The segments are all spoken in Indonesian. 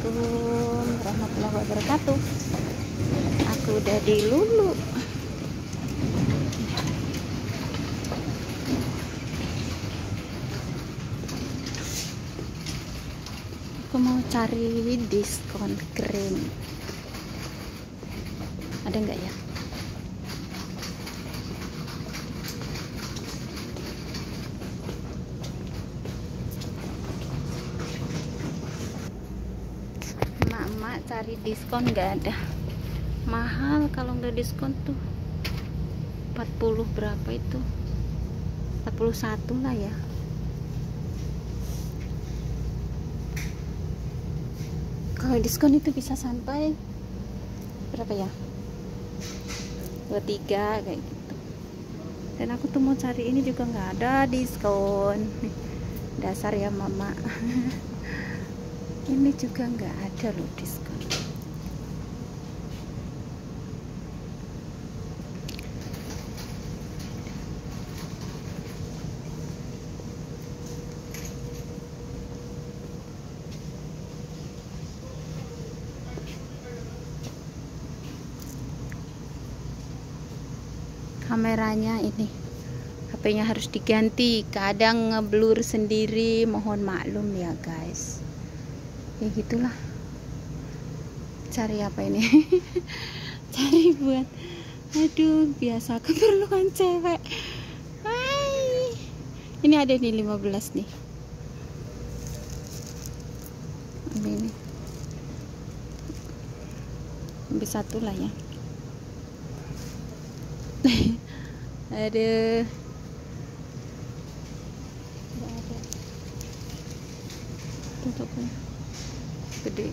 Assalamualaikum warahmatullahi wabarakatuh. Aku udah di Lulu. Aku mau cari diskon krim. Ada nggak ya? Mak cari diskon nggak ada. Mahal kalau nggak diskon tuh 40 berapa itu, 41 lah ya. Kalau diskon itu bisa sampai berapa ya, 23 kayak gitu. Dan aku tuh mau cari ini juga nggak ada diskon. Dasar ya mama. Ini juga nggak ada loh diskon. Kameranya ini, HP-nya harus diganti, kadang ngeblur sendiri, mohon maklum ya guys. Ya gitulah. Cari apa ini? Cari buat, aduh, biasa keperluan cewek. Hai. Ini ada nih 15 nih. Ini ambil satu lah ya. Aduh, nggak ada. Tutupnya gede.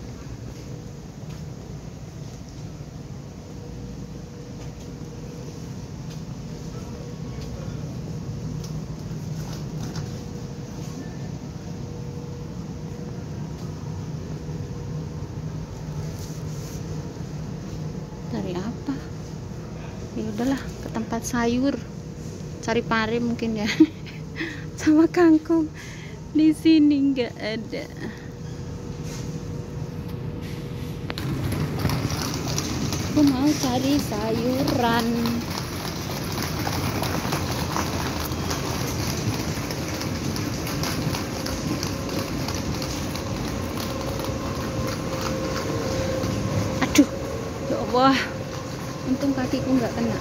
Cari apa? Ya udahlah, ke tempat sayur, cari pare mungkin ya. Sama kangkung. Di sini nggak ada. Aku mau cari sayuran. Aduh, ya Allah, untung kakiku nggak kena.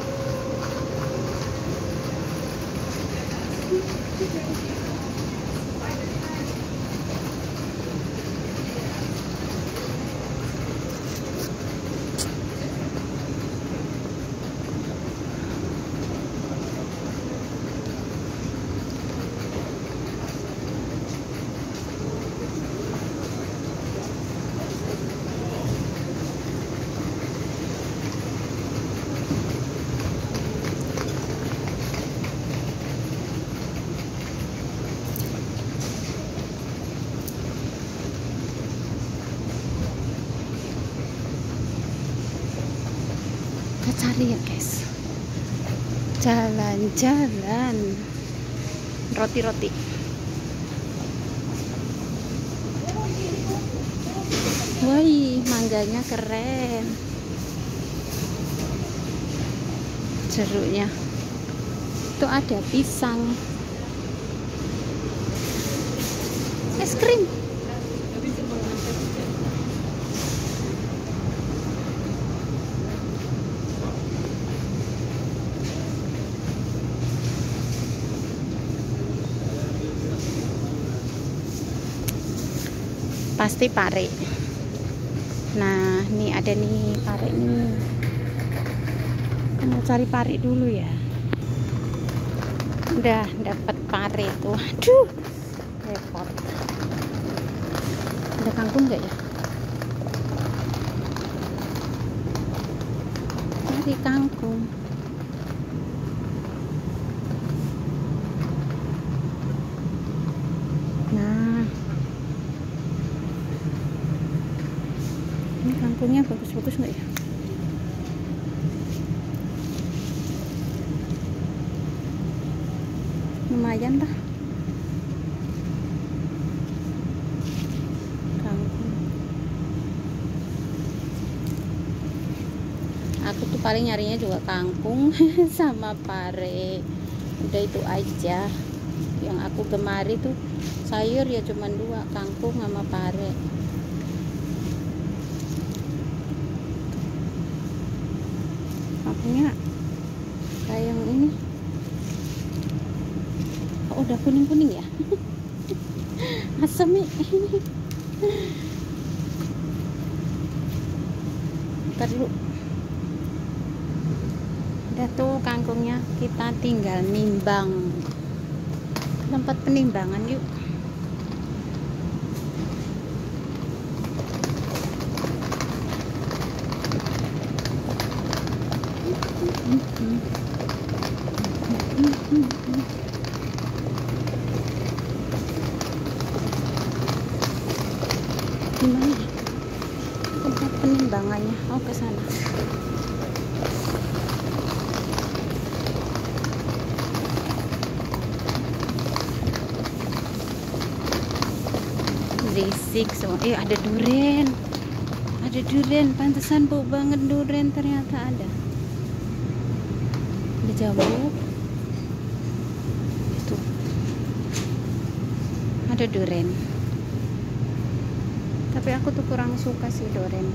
Kita cari ya guys, jalan-jalan, roti-roti. Woi, mangganya keren, jeruknya itu ada pisang, es krim. Pasti pare. Nah, ini ada nih pare nih. Aku mau cari pare dulu ya. Udah dapat pare tuh. Aduh, repot. Ada kangkung nggak ya? Cari kangkung. Nah, ini kangkungnya bagus-bagus nggak ya? Lumayan lah. Kangkung. paling nyarinya juga kangkung sama pare, udah itu aja yang aku gemari tuh. Sayur ya cuman 2, kangkung sama pare. Makanya kayak yang ini, oh, udah kuning-kuning ya. Asem nih. Ntar dulu. Udah tuh kangkungnya, kita tinggal nimbang. Tempat penimbangan yuk. Gimana tempat penimbangannya? Oh, ke sana. Berisik semua. Ada duren. Ada duren, pantesan bau banget duren, ternyata ada. Ada jambu. Itu. Ada duren. Tapi aku tuh kurang suka sih duren.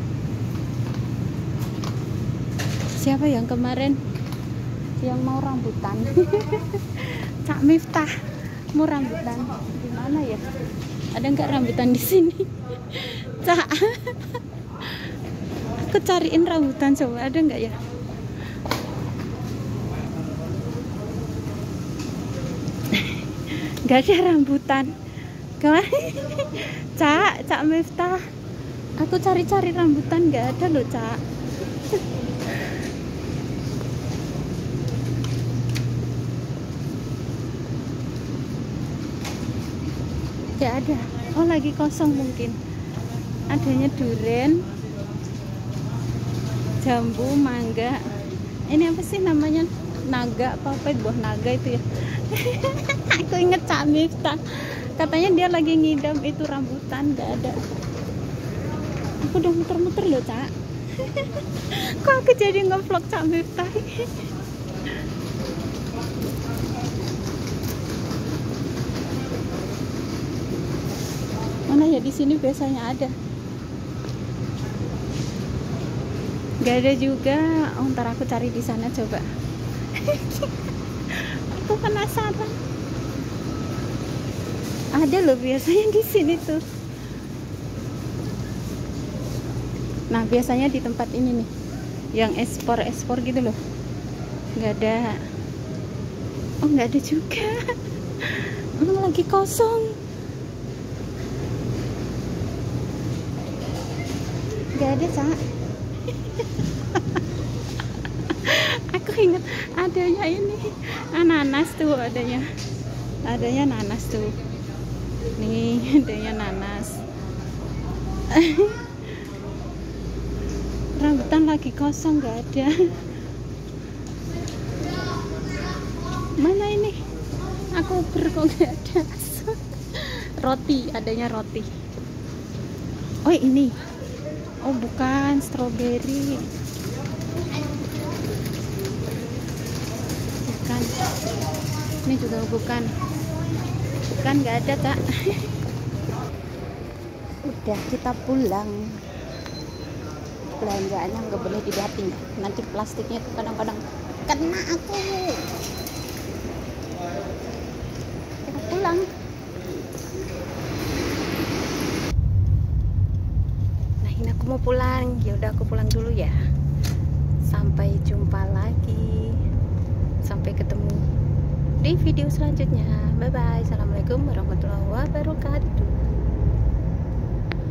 Siapa yang kemarin yang mau rambutan? Cak Miftah mau rambutan. Di mana ya? Ada nggak rambutan di sini? Cak, aku cariin rambutan, coba ada nggak ya? Nggak ada rambutan. Cak Miftah, aku cari-cari rambutan nggak ada loh, Cak. Nggak ada. Oh, lagi kosong mungkin. Adanya duren, jambu, mangga. Ini apa sih namanya? Naga apa buah naga itu ya? Aku inget Cak Miftah, katanya dia lagi ngidam itu rambutan, nggak ada. Aku udah muter-muter loh, Cak. Kok aku jadi nge-vlog Cak Miftah? Mana ya, di sini biasanya ada. Nggak ada juga. Oh, ntar aku cari di sana coba. Aku penasaran. Ada loh biasanya di sini tuh. Nah, biasanya di tempat ini nih, yang ekspor gitu loh. Nggak ada. Oh, nggak ada juga. Lagi kosong. Nggak ada, Cak. Aku ingat adanya ini nanas tuh, adanya nanas tuh. Nih, adanya nanas. Rambutan lagi kosong, nggak ada. Mana ini? Aku kok nggak ada. Roti, adanya roti. Oh, ini. Oh, bukan stroberi. Bukan. Ini juga bukan. Bukan, nggak ada, Kak. Udah, kita pulang. Belanjaannya nggak boleh dilihatin, nanti plastiknya tuh kadang-kadang kena aku. Kita pulang. Nah, ini aku mau pulang. Ya udah, aku pulang dulu ya. Sampai jumpa lagi. Sampai ketemu di video selanjutnya. Bye bye. Assalamualaikum warahmatullahi wabarakatuh.